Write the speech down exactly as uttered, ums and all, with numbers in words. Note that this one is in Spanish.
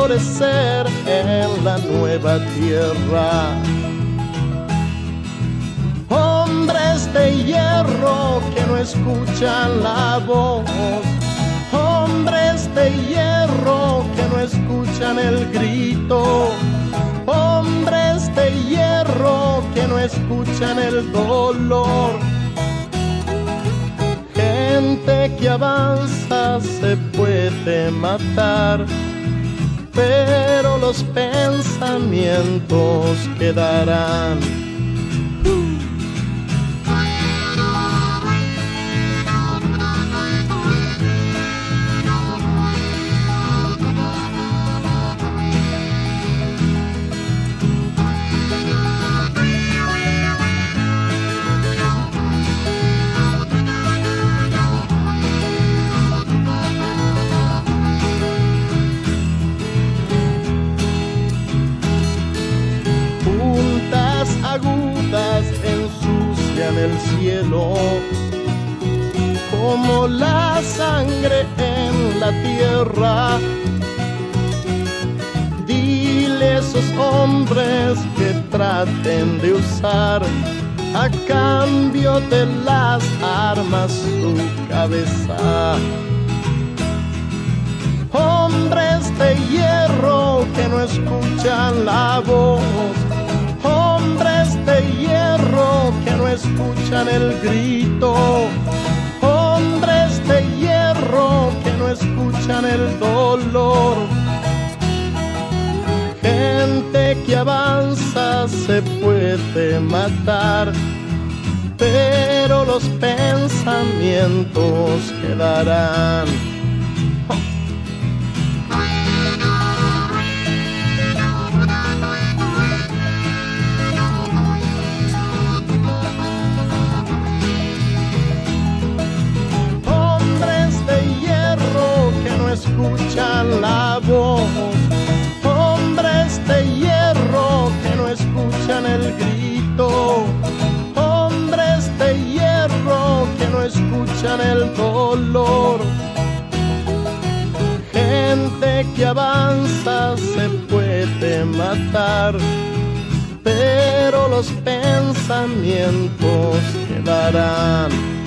florecer en la nueva tierra. Hombres de hierro que no escuchan la voz, hombres de hierro que no escuchan el grito, hombres de hierro que no escuchan el dolor. Gente que avanza se puede matar, pero los pensamientos quedarán. Agudas ensucian el cielo como la sangre en la tierra. Dile a esos hombres que traten de usar a cambio de las armas su cabeza. Hombres de hierro que no escuchan la voz, hombres de hierro que no escuchan el grito, hombres de hierro que no escuchan el dolor. Gente que avanza se puede matar, pero los pensamientos quedarán. Escuchan la voz, hombres de hierro que no escuchan el grito, hombres de hierro que no escuchan el dolor. Gente que avanza se puede matar, pero los pensamientos quedarán.